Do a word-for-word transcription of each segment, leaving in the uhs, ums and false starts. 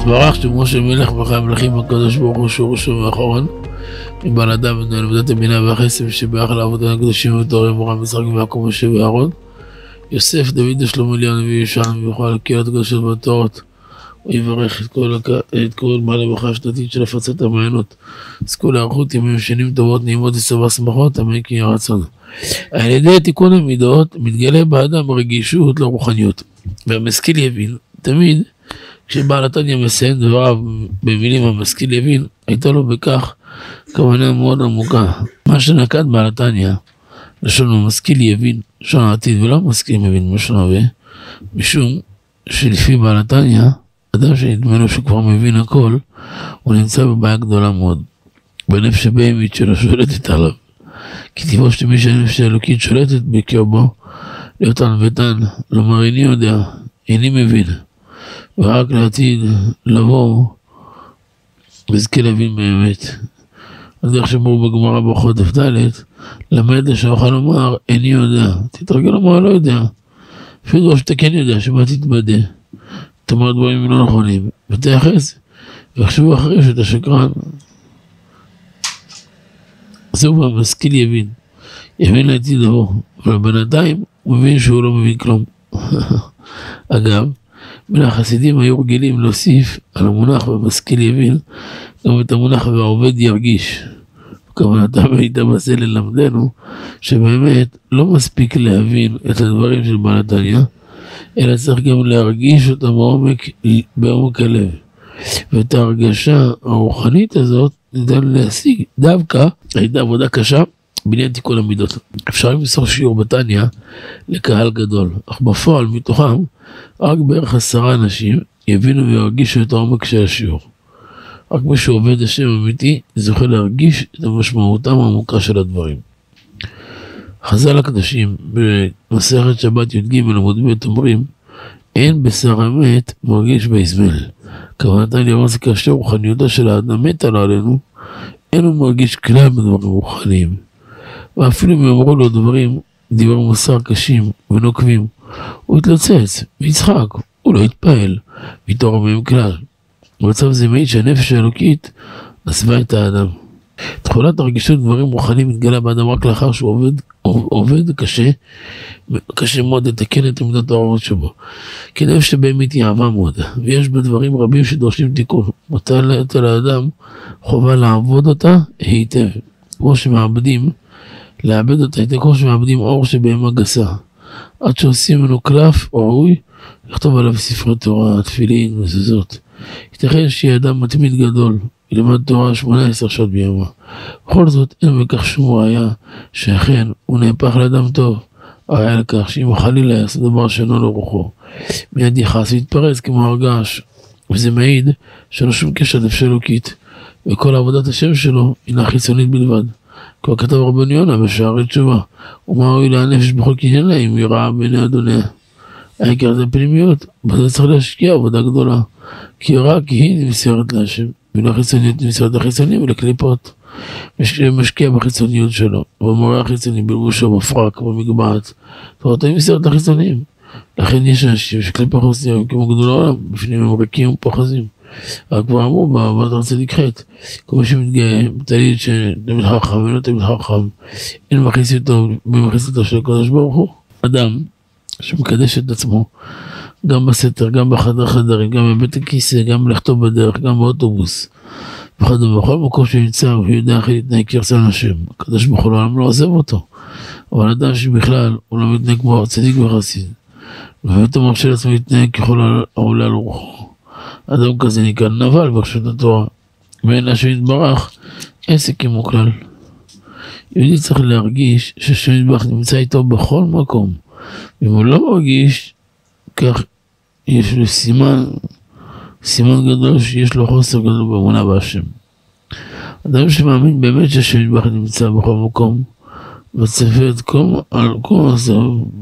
התברך שמו של מלך מלכי המלכים הקדוש ברוך הוא שהוא ראשון ואחרון מבעל אדם ונועל עבודת הבינה והחסד שבירך לעבודת הקדושים ותורי מורם מצחק ויעקב משה ואהרון יוסף דוד ושלמה אליהו הנביא ישעיהו ויוכל קהילת הקדושות והתורות הוא יברך את כל, את כל מעלה ברכה השנתית של הפצת המעיינות זכו לאריכות ימים שנים טובות נעימות ושבע שמחות אמן כן יהי רצון. על ידי תיקון המידות מתגלה באדם רגישות לרוחניות והמשכיל יבין תמיד כשבעל התניא מסיים דבריו במילים המשכיל יבין הייתה לו בכך כוונה מאוד עמוקה. מה שנקט בעל התניא לשון המשכיל יבין לשון העתיד ולא המשכיל מבין לשון ההווה משום שלפי בעל התניא אדם שנדמה לו שכבר מבין הכל הוא נמצא בבעיה גדולה מאוד בנפש הבהמית שלו שולטת עליו כי טבעו שמי שהנפש האלוקית שולטת בקרבו להיות ענוותן לומר איני יודע איני מבין ורק לעתיד לבוא וזכה להבין באמת. אז איך שאמרו בגמרא ברכות דף ד' למד לשאוכל לומר איני יודע תתרגל לומר לא יודע אפילו שאתה כן יודע שמה תתבדה תאמר דברים לא נכונים ותייחס ויחשבו אחרי שאתה שקרן. זהו המשכיל יבין יבין לעתיד לבוא אבל בינתיים הוא מבין שהוא לא מבין כלום. אגב בין החסידים היו רגילים להוסיף על המונח במשכיל יבין גם את המונח והעובד ירגיש. כוונתם הייתה בזה ללמדנו שבאמת לא מספיק להבין את הדברים של בעל התניא אלא צריך גם להרגיש אותם בעומק, בעומק הלב ואת ההרגשה הרוחנית הזאת ניתן להשיג דווקא הייתה עבודה קשה בעניין תיקון המידות. אפשר למסור שיעור בתניא לקהל גדול אך בפועל מתוכם רק בערך עשרה אנשים יבינו וירגישו את העומק של השיעור. רק מי שעובד השם אמיתי זוכה להרגיש את המשמעותם העמוקה של הדברים. חז"ל הקדושים במסכת שבת י"ג עמוד ב' אומרים אין בשר המת מרגיש באזמל. כוונתם לומר זה כאשר רוחניותו של האדם מתה לו עלינו אין הוא מרגיש כלל בדברים רוחניים ואפילו אם אמרו לו דברים דברי מוסר קשים ונוקבים הוא התלוצץ ויצחק הוא לא התפעל ויתעורר מהם כלל. במצב זה מעיד שהנפש האלוקית עזבה את האדם. תכולת הרגישות דברים רוחניים מתגלה באדם רק לאחר שהוא עובד, עובד קשה, קשה מאוד לתקן את עמדת האורות שבו. כי נפש שבאמת היא אהבה מאוד, ויש בדברים רבים שדורשים תיקון. מוטלת על האדם חובה לעבוד אותה היטב. כמו שמעבדים, לעבד אותה היטב, כמו שמעבדים אור שבהמה גסה. עד שעושים ממנו קלף או ראוי, לכתוב עליו ספרי תורה, תפילין, מזוזות. ייתכן שיהיה אדם מתמיד גדול, ילמד תורה שמונה עשרה שעות בימה. בכל זאת אין בכך שום ראיה שאכן הוא נהפך לאדם טוב. ראיה לכך שאם הוא חלילה יעשה דבר שאינו לרוחו מיד יכעס ויתפרץ כמו הרגש, וזה מעיד שאין לו שום קשר לנפש אלוקית וכל עבודת השם שלו הינה חיצונית בלבד. כבר כתב רבנו יונה בשערי תשובה ומה הועיל הנפש בכל קנייניה אם היא רעה בעיני אדוניה. העיקר זה פנימיות, בזה צריך להשקיע עבודה גדולה כי רק היא נמסרת להשם ולא חיצוניות נמסרת לחיצונים ולקליפות. משקיע בחיצוניות שלו במורה החיצוני בלבושו בפרק במגבעת תורתו נמסרת לחיצונים. לכן יש אנשים שקליפה חוסים כמו גדול העולם בפנים הם ריקים ופוחזים. רק כבר אמרו בעבודת הרצדיק חטא כמו שמתגאה תליד שתמיד חכם ולא תמיד חכם אין מכניסתו במכניסתו של הקדוש ברוך הוא. אדם שמקדש את עצמו גם בסתר, גם בחדר חדרים, גם בבית הכיסא, גם לכתוב בדרך, גם באוטובוס וכדומה. בכל מקום שנמצא הוא יודע איך להתנהג כרצון השם. הקדוש ברוך הוא לעולם לא עוזב אותו אבל אדם שבכלל הוא לא מתנהג כמו צדיק וחסיד ובאמת הוא מרשה לעצמו להתנהג ככל העולה על רוחו. אדם כזה נקרא נבל ברשות התורה ואין השם יתברך עסק עמו כלל. יהודי צריך להרגיש שהשם יתברך נמצא איתו בכל מקום. אם הוא לא מרגיש כך יש לו סימן סימן גדול שיש לו חוסר גדול באמונה בהשם. אדם שמאמין באמת שהשם יתברך נמצא בכל מקום וצפה את כל על כל הזה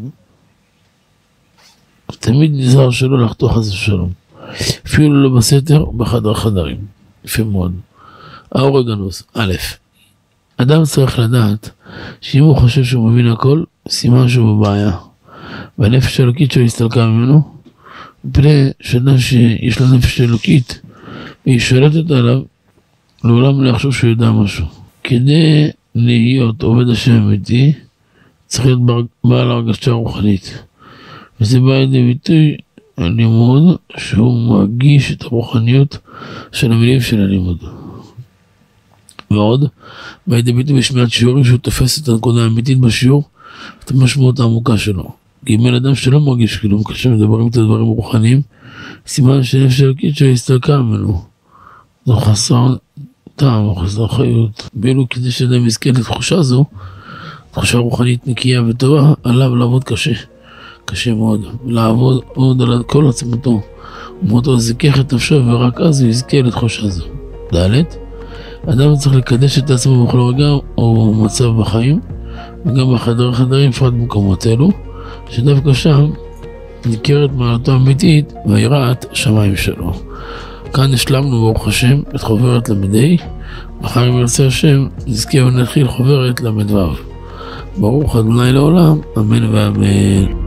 תמיד נזהר שלא לחתוך חס ושלום אפילו לא בסתר בחדר חדרים. יפה מאוד. האורגנוס א' אדם צריך לדעת שאם הוא חושב שהוא מבין הכל סימן שהוא בבעיה והנפש האלוקית שלו הסתלקה ממנו מפני שאדם שיש לו נפש אלוקית והיא שולטת עליו, לעולם לא יחשוב שהוא יודע משהו. כדי להיות עובד השם אמיתי, צריך להיות בעל הרגשה רוחנית. וזה בא לידי ביטוי הלימוד שהוא מרגיש את הרוחניות של המילים של הלימוד. ועוד, בא לידי ביטוי בשמיעת שיעורים שהוא תופס את הנקודה האמיתית בשיעור, את המשמעות העמוקה שלו. גימל אדם שלא מרגיש כלום, כאשר מדברים את הדברים רוחניים, סימן שנפש אלוקית שהסתלקה ממנו. זו חסר טעם או חסר חיות. ואילו כדי שאדם יזכה לתחושה זו, תחושה רוחנית נקייה וטובה, עליו לעבוד קשה. קשה מאוד. לעבוד עוד על כל עצמתו. ומותו זיכך את נפשו ורק אז הוא יזכה לתחושה זו. ד' אדם צריך לקדש את עצמו בכל רגע או מצב בחיים, וגם בחדר חדרים פרט במקומות אלו, שדווקא שם ניכרת מעלתו אמיתית ויראת שמיים שלו. כאן השלמנו ברוך השם את חוברת למדי, מחר אם ירצה השם נזכה ונתחיל חוברת למדוו. ברוך ה' לעולם, אמן ואמן.